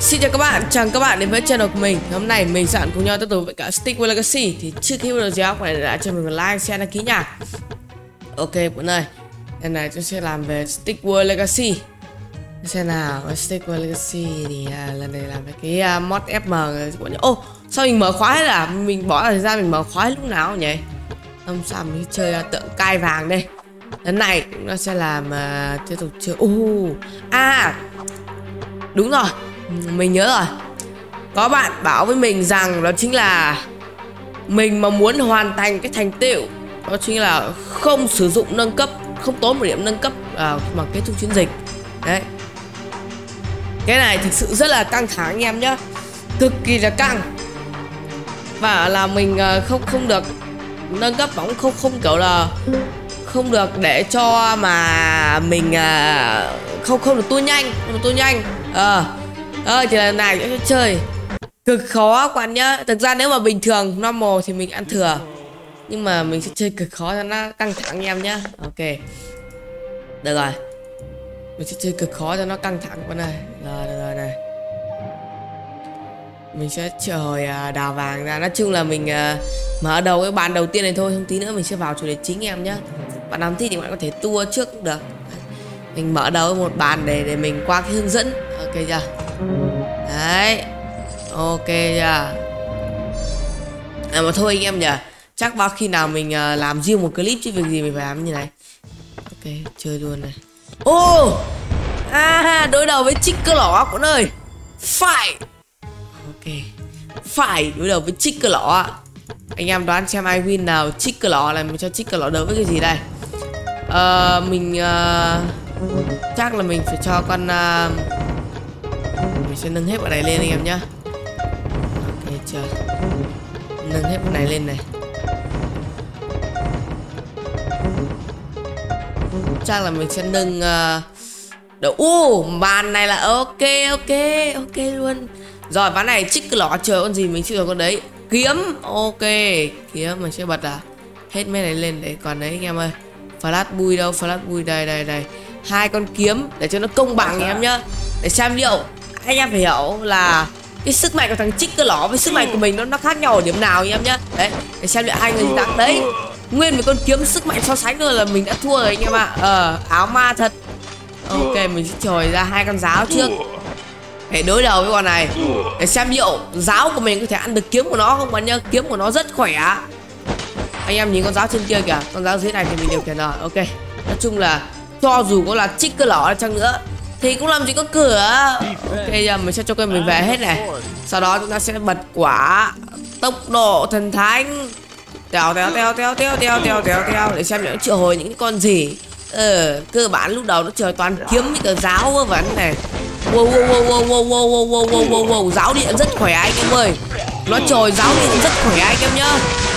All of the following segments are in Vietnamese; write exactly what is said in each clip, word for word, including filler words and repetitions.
Xin chào các bạn, chào các bạn đến với channel của mình. Hôm nay mình sẽ cùng nhau tiếp tục với cả Stick World Legacy. Thì trước khi video gì này đã cho mình một like, share, đăng ký nha. Ok bọn ơi, lần này tôi sẽ làm về Stick World Legacy. Xem nào, với Stick World Legacy thì à, lần này làm về cái uh, mod ép em. Ô, oh, sao mình mở khóa hết à? Mình bỏ thời gian mình mở khóa lúc nào nhỉ? Không sao mình chơi uh, tượng cai vàng đây. Lần này nó sẽ làm uh, tiếp tục chơi. Ô, uh, à, đúng rồi. Mình nhớ rồi. Có bạn bảo với mình rằng đó chính là mình mà muốn hoàn thành cái thành tựu đó chính là không sử dụng nâng cấp, không tốn một điểm nâng cấp à, mà kết thúc chiến dịch. Đấy. Cái này thực sự rất là căng thẳng anh em nhá. Cực kỳ là căng. Và là mình không không được nâng cấp bóng, không không kiểu là không được để cho mà mình không không được tua nhanh, không được tua nhanh. Ờ. Ờ thì lần này sẽ chơi cực khó các bạn nhá. Thực ra nếu mà bình thường normal thì mình ăn thừa, nhưng mà mình sẽ chơi cực khó cho nó căng thẳng anh em nhá. Ok, được rồi, mình sẽ chơi cực khó cho nó căng thẳng con này. Rồi được rồi này, mình sẽ chờ đào vàng ra. Nói chung là mình uh, mở đầu cái bàn đầu tiên này thôi, không tí nữa mình sẽ vào chủ đề chính em nhá. Bạn làm thì bạn có thể tua trước cũng được. Mình mở đầu một bàn để để mình qua cái hướng dẫn. Ok chưa? Đấy. Ok chưa? À mà thôi anh em nhỉ, chắc bao khi nào mình uh, làm riêng một clip chứ việc gì mình phải làm như này. Ok, chơi luôn này. Ô oh! À, đối đầu với Trích Cơ Lỏ con ơi. Phải. Ok, phải đối đầu với Trích Cơ Lỏ. Anh em đoán xem ai win nào. Trích Cơ Lỏ này, mình cho Trích Cơ Lỏ đấu với cái gì đây? uh, Mình uh, chắc là mình phải cho con uh, mình sẽ nâng hết bọn này lên anh em nhá. Ok chưa? Nâng hết bọn này lên này. Chắc là mình sẽ nâng uh, đầu. U bàn này là ok ok ok luôn. Rồi ván này Trích Cơ Lỏ chờ con gì mình chưa rồi con đấy. Kiếm. Ok, kiếm mình sẽ bật à hết mấy này lên để còn đấy anh em ơi. Flash bui đâu? Flash bui đây đây đây. Hai con kiếm để cho nó công bằng anh em nhá. Để xem liệu anh em phải hiểu là cái sức mạnh của thằng Trích Cơ Lỏ với sức mạnh của mình nó nó khác nhau ở điểm nào anh em nhá. Đấy, để xem liệu hai người gì thắng đấy. Nguyên một con kiếm sức mạnh so sánh thôi là mình đã thua rồi anh em ạ. Ờ, áo ma thật. Ok, mình sẽ trồi ra hai con giáo trước để đối đầu với con này, để xem liệu giáo của mình có thể ăn được kiếm của nó không bạn nhá. Kiếm của nó rất khỏe. Anh em nhìn con giáo trên kia kìa, con giáo dưới này thì mình điều khiển rồi. Ok, nói chung là cho dù có là Trích Cơ Lỏ chăng nữa thì cũng làm gì có cửa. Ok, giờ mình sẽ cho con mình về hết này. Sau đó chúng ta sẽ bật quả tốc độ thần thánh. Tèo tèo tèo tèo tèo tèo tèo tèo tèo để xem nó triệu hồi những con gì. Ờ, cơ bản lúc đầu nó trời toàn kiếm với cả giáo vớ vẩn này. Wow wow wow wow wow wow wow wow wow wow, giáo điện rất khỏe anh em ơi. Nó trời giáo điện rất khỏe anh em nhá.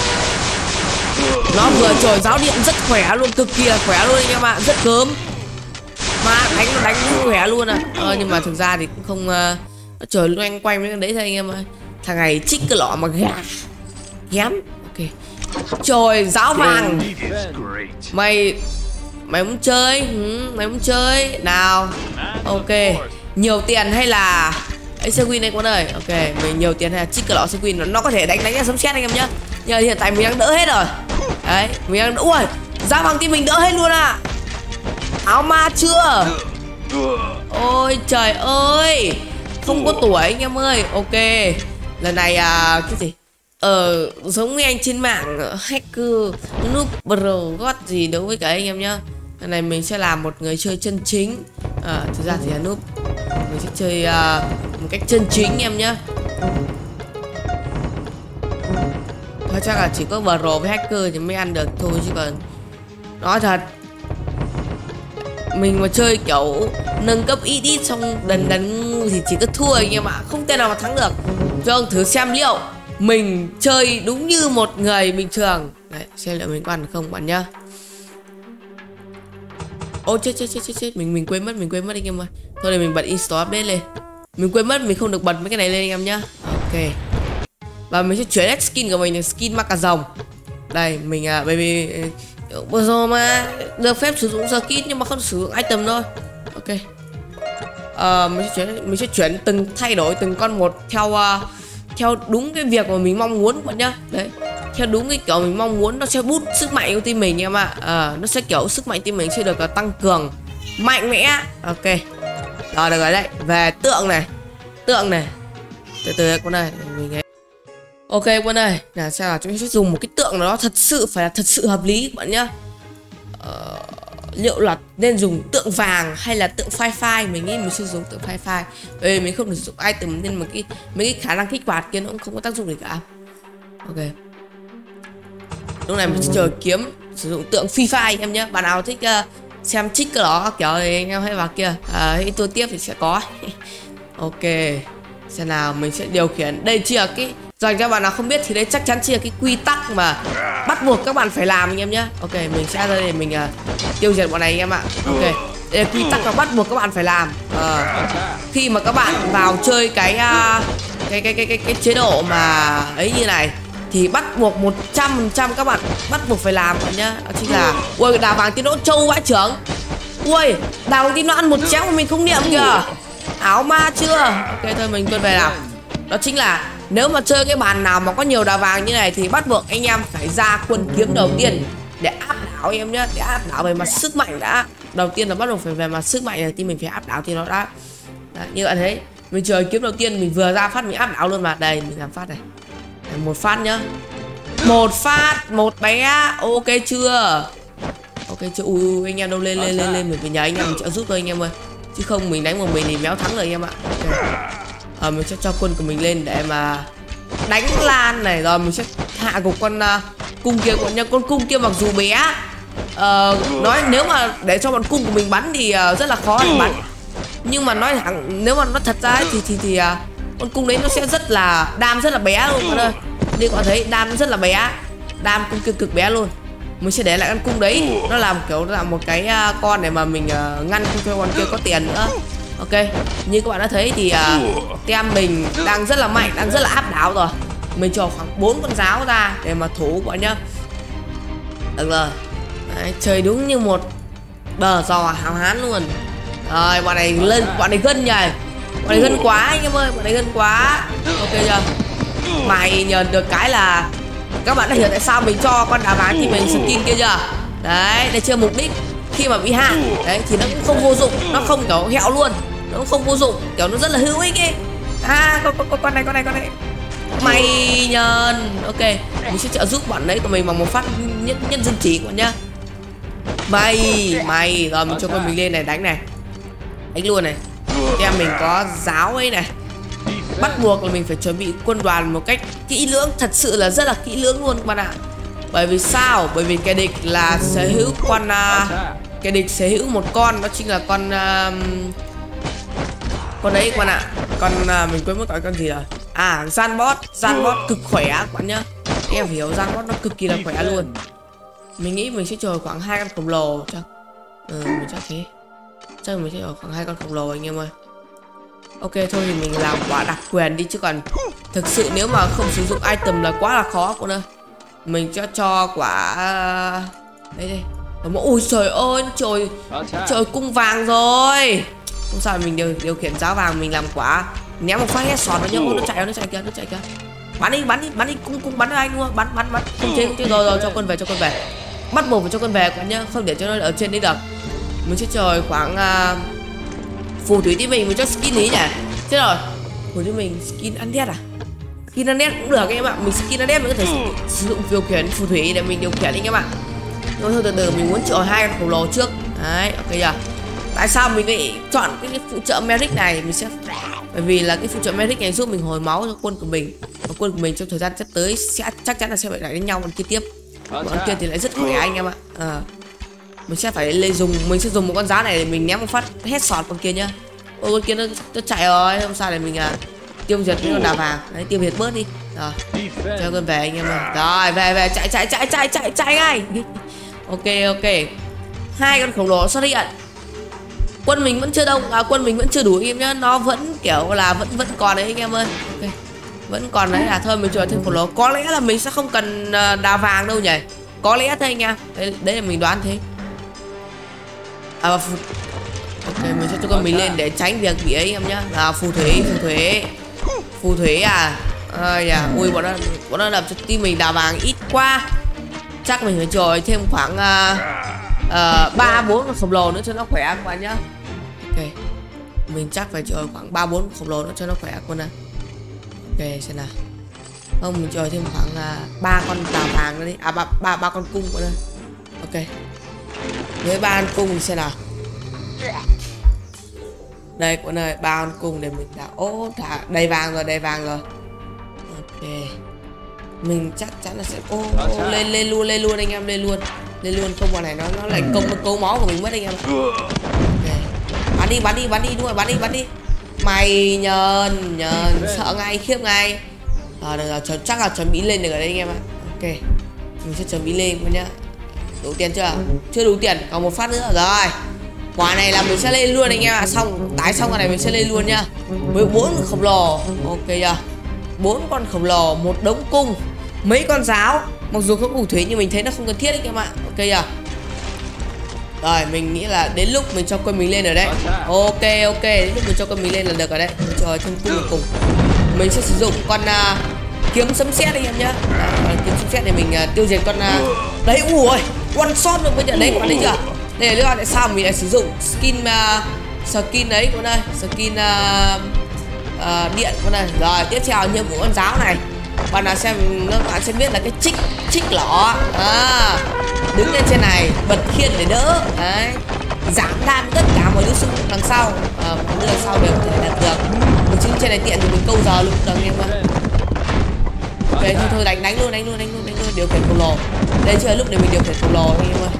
Nó vừa trời giáo điện rất khỏe luôn, cực kỳ là khỏe luôn anh em ạ, rất cớm. Mà đánh nó đánh rất khỏe luôn à. Ờ, nhưng mà thực ra thì cũng không uh, nó trời loanh quanh với cái đấy thôi anh em ơi. Thằng này Trích Cơ Lỏ mà gà ghém. Ok, trời giáo vàng. Mày Mày muốn chơi? Ừ, mày muốn chơi nào? Ok, nhiều tiền hay là ấy sẽ win đây con ơi. Ok, mình nhiều tiền hay là Trích Cơ Lỏ sẽ win, nó, nó có thể đánh đánh ra sấm sét anh em nhá. Nhưng hiện tại mình đang đỡ hết rồi. Đấy, mình đang đỡ. Ui, giá vàng team mình đỡ hết luôn à. Áo ma chưa? Ôi trời ơi, không có tuổi anh em ơi. Ok, lần này à, cái gì? Ờ, giống như anh trên mạng hacker noob bro god gì đối với cả anh em nhá. Lần này mình sẽ làm một người chơi chân chính. À, thực ra thì là noob. Mình sẽ chơi uh, một cách chân chính em nhá. Thôi chắc là chỉ có bro với hacker thì mới ăn được thôi, chứ còn nói thật mình mà chơi kiểu nâng cấp ít ít xong đần đần thì chỉ có thua anh em ạ, không thể nào mà thắng được. Cho ông thử xem liệu mình chơi đúng như một người bình thường. Đấy, xem liệu mình có ăn được không bạn nhá. Ô chết chết chết chết chết, mình mình quên mất, mình quên mất anh em ơi. Thôi để mình bật install update lên. Mình quên mất mình không được bật mấy cái này lên anh em nhá. Ok. Và mình sẽ chuyển hết skin của mình là skin ma cà rồng. Đây, mình à bởi vì vừa rồi mà được phép sử dụng skin nhưng mà không sử dụng item thôi. Ok. uh, mình sẽ chuyển mình sẽ chuyển từng thay đổi từng con một theo uh, theo đúng cái việc mà mình mong muốn các bạn nhá. Đấy, theo đúng cái kiểu mình mong muốn, nó sẽ boost sức mạnh của team mình em ạ. À, nó sẽ kiểu sức mạnh team mình sẽ được uh, tăng cường mạnh mẽ. Ok, rồi được rồi đấy. Về tượng này, tượng này, từ từ con này mình ấy. Ok quân ơi, là xem là chúng ta sẽ dùng một cái tượng nó thật sự phải là thật sự hợp lý các bạn nhá. Ờ, liệu là nên dùng tượng vàng hay là tượng phai phai? Mình nghĩ mình sẽ dùng tượng phai phai, bởi vì mình không được sử dụng item nên mà cái mấy cái khả năng kích hoạt kia nó cũng không có tác dụng gì cả. Ok, lúc này mình sẽ chờ kiếm sử dụng tượng phi phai em nhé. Bạn nào thích uh, xem trích cái đó kiểu thì anh em hãy vào kia, à, hãy tua tiếp thì sẽ có. Ok, xem nào, mình sẽ điều khiển đây chia cái dành cho bạn nào không biết thì đây chắc chắn chia cái quy tắc mà bắt buộc các bạn phải làm anh em nhé. Ok, mình sẽ ra đây để mình uh, tiêu diệt bọn này anh em ạ. Ok, đây là quy tắc mà bắt buộc các bạn phải làm. Uh, khi mà các bạn vào chơi cái uh, cái, cái cái cái cái chế độ mà ấy như này thì bắt buộc một trăm phần trăm các bạn bắt buộc phải làm bạn nhá. Đó chính là ui đào vàng tí nỗ trâu vãi trưởng. Ui đào vàng tí nó ăn một chéo mà mình không niệm kìa. Áo ma chưa? Ok thôi mình quên về nào. Đó chính là nếu mà chơi cái bàn nào mà có nhiều đào vàng như này thì bắt buộc anh em phải ra quân kiếm đầu tiên để áp đảo anh em nhé, để áp đảo về mặt sức mạnh đã. Đầu tiên là bắt buộc phải về mặt sức mạnh này thì mình phải áp đảo thì nó đã. Đấy, như bạn thấy mình chơi kiếm đầu tiên mình vừa ra phát mình áp đảo luôn mà. Đây mình làm phát này, đây, một phát nhá, một phát một bé. Ok chưa? Ok chưa? Ui anh em đâu, lên lên lên lên mình phải nhờ anh em mình trợ giúp thôi anh em ơi, chứ không mình đánh một mình thì méo thắng rồi anh em ạ. Okay. À, mình sẽ cho quân của mình lên để mà đánh lan này, rồi mình sẽ hạ gục con uh, cung kia của nha. Con cung kia mặc dù bé, uh, nói nếu mà để cho bọn cung của mình bắn thì uh, rất là khó để bắn, nhưng mà nói thẳng nếu mà nó thật ra ấy, thì thì thì uh, con cung đấy nó sẽ rất là đam rất là bé luôn các ơi. Như các bạn thấy đam rất là bé, đam cung kia cực bé luôn. Mình sẽ để lại con cung đấy, nó làm kiểu là một cái uh, con để mà mình uh, ngăn không cho con kia có tiền nữa. Ok, như các bạn đã thấy thì uh, tem mình đang rất là mạnh, đang rất là áp đảo rồi. Mình cho khoảng bốn con giáo ra để mà thủ bọn nhá. Được rồi. Đấy, chơi đúng như một bờ giò hào hán luôn. Rồi, bọn này lên, bọn này gân nhỉ. Bọn này gân quá anh em ơi, bọn này gân quá. Ok chưa? Mày nhờ được cái là các bạn đã hiểu tại sao mình cho con đá vàng thì mình skin kia chưa? Đấy, để chưa mục đích. Khi mà bị hạ, đấy thì nó cũng không vô dụng, nó không kiểu hẹo luôn, nó cũng không vô dụng, kiểu nó rất là hữu ích ấy. À, con, con, con này, con này, con này. Mày nhờn. Ok, mình sẽ trợ giúp bọn đấy của mình bằng một phát nhân, nhân dân chỉ của nhá. Mày, mày, rồi mình cho con mình lên này, đánh này. Đánh luôn này. Em mình có giáo ấy này. Bắt buộc là mình phải chuẩn bị quân đoàn một cách kỹ lưỡng, thật sự là rất là kỹ lưỡng luôn các bạn ạ. Bởi vì sao? Bởi vì kẻ địch là sở hữu con uh, kẻ địch sở hữu một con, đó chính là con uh, con đấy các bạn ạ. Con uh, mình quên mất gọi con gì rồi. À, Zanbot, Zanbot cực khỏe các bạn nhá. Em hiểu Zanbot nó cực kỳ là khỏe luôn. Mình nghĩ mình sẽ chờ khoảng hai con khổng lồ chắc. Ừ, mình chắc thế. Chắc mình sẽ ở khoảng hai con khổng lồ anh em ơi. Ok thôi thì mình làm quả đặc quyền đi, chứ còn thực sự nếu mà không sử dụng item là quá là khó con ơi. Mình cho cho quả đây đây. Ui trời ơi, trời trời cung vàng rồi. Không sao, mình điều điều khiển giáo vàng, mình làm quả ném một phát headshot nó nhá. Nó chạy nó chạy kìa, nó chạy kìa. Bắn đi, bắn đi, bắn đi, cung cung bắn anh luôn, bắn bắn bắn. Không chết, không chết rồi rồi, cho con về, cho con về. Bắt buộc phải cho con về các nhá, không để cho nó ở trên đấy được. Mình sẽ chờ khoảng uh, phù thủy tí mình mình cho skin ý nhỉ. Chết rồi. Phù thủy mình skin ăn đét à? Skin ăn đét cũng được anh em ạ. Mình skin ăn đét mình có thể sử dụng điều khiển phù thủy để mình điều khiển anh em ạ. Nhưng thôi từ từ mình muốn chọn hai con khổng lồ trước. Đấy, ok chưa? Tại sao mình lại chọn cái phụ trợ Merrick này? Mình sẽ bởi vì là cái phụ trợ Merrick này giúp mình hồi máu cho quân của mình. Và quân của mình trong thời gian sắp tới sẽ chắc chắn là sẽ phải lại đánh nhau con kia tiếp. Bọn kia thì lại rất khỏe anh em ạ. À, mình sẽ phải lấy dùng mình sẽ dùng một con giá này để mình ném một phát headshot con kia nhá. Ôi con kia nó, nó chạy rồi, không sao để mình à, tiêu diệt cái con đào vàng. Đấy, tiêu diệt bớt đi. Rồi, cho con về anh em ơi. Rồi, về về chạy chạy chạy chạy chạy chạy ngay. Ok ok. Hai con khổng lồ xuất hiện. Quân mình vẫn chưa đông, à, quân mình vẫn chưa đủ anh em nhá, nó vẫn kiểu là vẫn vẫn còn đấy anh em ơi. Ok. Vẫn còn đấy là thôi mình chờ thêm khổng lồ. Có lẽ là mình sẽ không cần đào vàng đâu nhỉ. Có lẽ thôi anh em. Đấy, đấy là mình đoán thế. À, Ok, mình sẽ cho con mình lên để tránh việc bị ấy em nhá. Là phù thủy, phù thủy, phù thủy à? Ơi à, ui bọn nó bọn nó làm cho team mình đào vàng ít quá. Chắc mình phải chơi thêm khoảng ba bốn con khổng lồ nữa cho nó khỏe các bạn nhá. Ok, mình chắc phải chơi khoảng ba bốn khổng lồ nữa cho nó khỏe con này. Ok, xem nào. Không, mình chơi thêm khoảng ba uh, con đào vàng nữa đi. À ba ba ba con cung nữa. Ok. Với ba con cung xem nào. Đây con ơi, ba con cung để mình đào. Ô, thả đầy vàng rồi, đầy vàng rồi. Ok. Mình chắc chắn là sẽ ô, ô lên lên luôn, lên luôn anh em, lên luôn. Lên luôn, không bọn này nó nó lại công câu máu của mình mất anh em. Ok. Bắn đi, bắn đi, bắn đi, đúng rồi, bắn đi, bắn đi. Mày nhờn, nhờn, sợ ngay, khiếp ngay. À, được rồi, chắc là chuẩn bị lên được ở đây anh em ạ. Ok, mình sẽ chuẩn bị lên con nhá. Đủ tiền chưa? Chưa đủ tiền, còn một phát nữa rồi. Quả này là mình sẽ lên luôn anh em ạ. Xong, tái xong cái này mình sẽ lên luôn nhá. Với bốn con khổng lồ, ok chưa? Bốn con khổng lồ, một đống cung, mấy con giáo. Mặc dù không phù thủy nhưng mình thấy nó không cần thiết anh em ạ. Ok chưa? Rồi, mình nghĩ là đến lúc mình cho quân mình lên ở đây. Ok, ok, đến lúc mình cho quân mình lên là được ở đây. Mình cho thêm cung cùng. Mình sẽ sử dụng con uh, kiếm sấm sét anh em nhá. Đấy, kiếm sấm sét để mình uh, tiêu diệt con uh... đấy. Ui ôi, one shot được bây giờ đấy, các bạn thấy chưa? Đây là lý do tại sao mình lại sử dụng skin uh, skin đấy con ơi, skin uh, uh, điện con ơi. Rồi tiếp theo nhiệm vụ con giáo này, bạn nào xem các bạn sẽ biết là cái chích chích lỏ à, đứng lên trên này bật khiên để đỡ đấy, giảm đam tất cả mọi đứa xung đằng sau, à, mọi đứa đằng sau đều có thể đạt được. Mình chứng trên này tiện thì mình câu giờ luôn được anh em ơi. Ok thôi thôi đánh đánh luôn đánh luôn đánh luôn đánh luôn điều khiển khổng lồ. Đây chưa, lúc này mình điều khiển khổng lồ anh em ơi.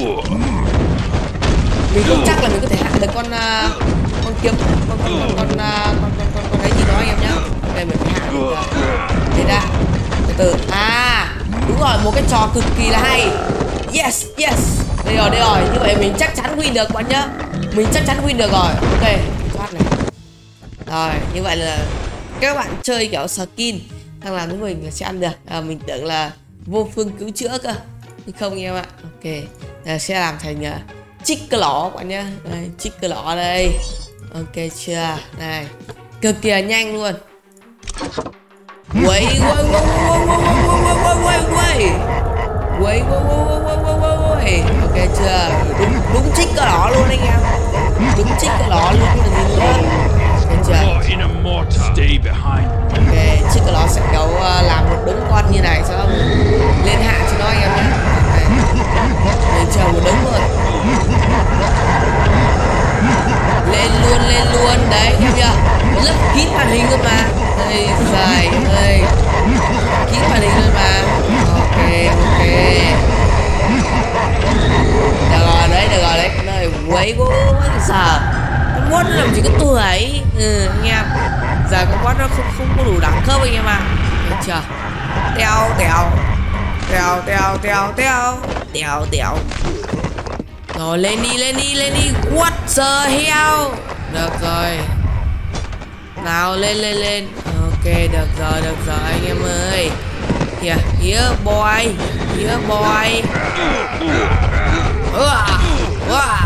Mình không chắc là mình có thể hạ được con uh, con kiếm con con con con, uh, con con con con ấy gì đó anh em nhá. Đây mình phải hạ được thế đã từ từ. À đúng rồi, một cái trò cực kỳ là hay. Yes yes, đây rồi đây rồi, như vậy mình chắc chắn win được bạn nhá. Mình chắc chắn win được rồi. Ok thoát này. Rồi như vậy là các bạn chơi kiểu skin đang làm với mình là sẽ ăn được. À, mình tưởng là vô phương cứu chữa cơ, nhưng không anh em ạ. Ok là sẽ làm thành uh, chích cơ lỏ các bạn nhá. Đây, chích cơ lỏ đây. Ok chưa? Này cực kỳ nhanh luôn. Quay quay quay quay quay quay quay quay quay. Ok chưa? Đúng đúng chích cơ lỏ luôn anh em. Đúng chích cơ lỏ luôn là gì nữa. Ok chưa? Ok, chích cơ lỏ sẽ kiểu uh, làm một đống con như này, sau đó lên hạ cho nó anh em nhé. Để chờ một đống luôn. Lên luôn lên luôn đấy em chưa? Lấp kín màn hình luôn mà. Đây dài đây. Kín màn hình luôn mà. Ok ok. Được rồi đấy, được rồi đấy. Nơi quấy quá giờ. Con mod nó làm gì có tuổi. Ừ anh em. Giờ con mod nó không không có đủ đẳng cấp anh em ạ. Được chưa? Teo teo. Teo teo teo teo. Teo teo. Rồi lên đi lên đi lên đi. What the hell. Được rồi. Nào lên lên lên. Ok được rồi được rồi anh em ơi. Kìa here boy. Here boy. Uah, uah.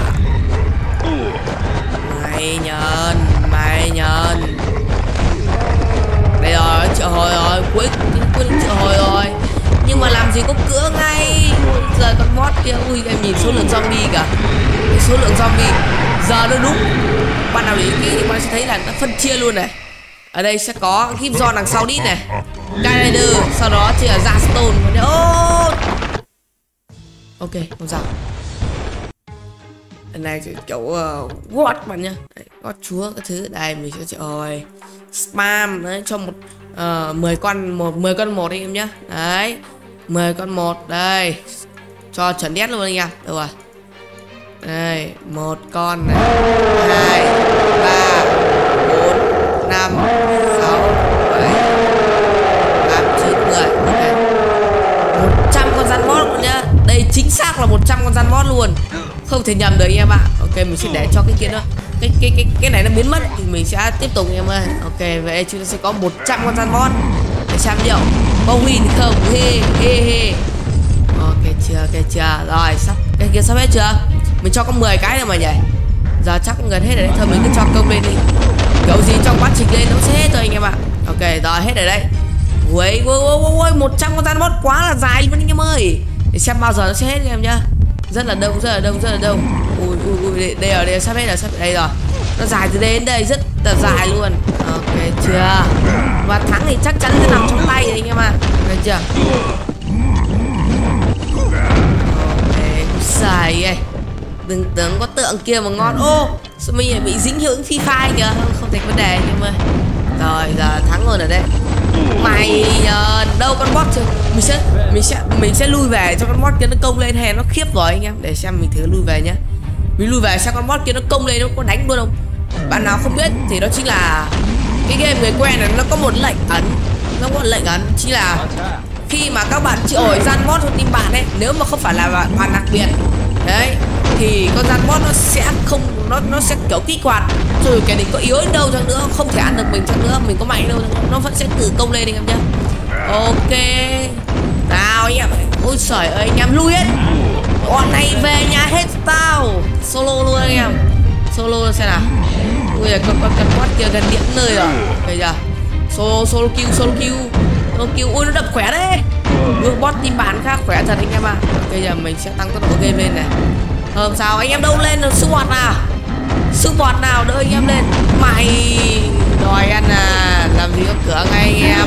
Mày nhờn. Mày nhờn. Đây rồi triệu hồi rồi. Cuối cuối triệu hồi rồi. Nhưng mà làm gì có cửa ngay. Giờ con mod kia. Ui em nhìn số lượng zombie cả. Cái số lượng zombie giờ nó đúng. Bạn nào để ý thì bạn sẽ thấy là nó phân chia luôn này. Ở đây sẽ có Gip John đằng sau đít này, Kyrider, sau đó chỉ là Zarstone. Oh! Ok không sao. Lần này kiểu uh, what bạn nhá, gót chúa các thứ. Đây mình sẽ rồi spam đấy cho một uh, mười con một mười con một anh em nhá. Đấy mười con một đây cho chuẩn đét luôn anh em. Được rồi. Đây một con này, hai ba bốn năm sáu bảy tám chín mười. Ok một trăm con rắn mót luôn nhá. Đây chính xác là một trăm con rắn mót luôn, không thể nhầm được anh em ạ. Ok mình sẽ để cho cái kia nữa, cái cái cái cái này nó biến mất thì mình sẽ tiếp tục anh em ơi. Ok vậy chúng ta sẽ có một trăm con rắn mót để xem liệu có win không. He he he. Ok chưa, ok chưa. Rồi sắp cái kia sắp hết chưa? Mình cho có mười cái rồi mà nhỉ. Giờ chắc cũng gần hết rồi đấy. Thôi mình cứ cho công lên đi. Kiểu gì trong quá trình lên nó sẽ hết thôi anh em ạ. Ok rồi hết rồi đấy. Ui ui ui ui một trăm con gian boss quá là dài luôn anh em ơi. Để xem bao giờ nó sẽ hết anh em nhá. Rất là đông, rất là đông, rất là đông. Ui ui ui đây, đây rồi, đây sắp hết rồi, sắp đây rồi. Nó dài từ đây đến đây rất là dài luôn. Ok chưa? Và thắng thì chắc chắn sẽ nằm trong tay rồi anh em ạ. Được chưa? Ok, xài vậy. Đừng tưởng có tượng kia mà ngon. Ô, sao mình lại bị dính hiệu ứng Free Fire kìa. Không, không thành vấn đề anh em ơi. Rồi giờ thắng luôn ở đây. Mày uh, đâu con boss chưa? Mình sẽ mình sẽ mình sẽ lui về cho con boss kia nó công lên hay nó khiếp rồi anh em. Để xem mình thử lui về nhá. Mình lui về xem con boss kia nó công lên nó có đánh luôn không. Bạn nào không biết thì đó chính là cái game người quen này, nó có một lệnh ấn. Nó có một lệnh ấn chính là khi mà các bạn chịu ổi gian boss trong team bạn ấy, nếu mà không phải là bạn, bạn đặc biệt đấy thì con gian boss nó sẽ không nó nó sẽ kiểu kích hoạt, rồi kẻ địch có yếu đến đâu chăng nữa không thể ăn được mình chăng nữa, mình có mạnh đâu nó vẫn sẽ tự công lên anh em nhá. Ok nào anh em. Ôi trời ơi anh em lui hết, bọn này về nhà hết tao. Solo luôn anh em, solo xem nào. Ui con con con boss kia gần điện nơi rồi. Bây giờ solo solo kill solo kill solo kill. Ui nó đập khỏe đấy. Ui boss team bạn khác khỏe thật anh em ạ. À. Bây giờ mình sẽ tăng tốc độ game lên này. Không sao anh em đâu lên được sư bọt nào. Sư bọt nào đỡ anh em lên. Mày đòi ăn à, làm gì có cửa ngay anh em.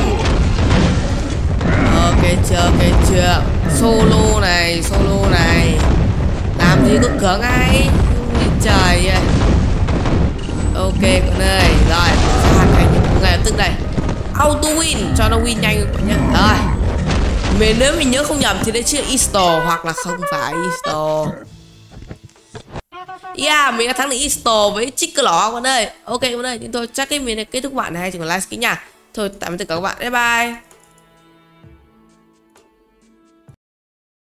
Ok chưa, ok chưa. Solo này, solo này. Làm gì có cửa ngay. Trời ơi. Ok con ơi, rồi sẽ hoàn thành ngay lập tức đây. Auto win cho nó win nhanh nhá. Rồi. Mình nếu mình nhớ không nhầm thì đây chưa e-store hoặc là không phải e-store. Yeah, mình đã thắng được e-store với chiếc lỏ con ơi. Ok con ơi, nhưng thôi chắc cái mình kết thúc bạn này, chỉ còn like skin nha. Thôi tạm biệt tất cả các bạn. Bye bye.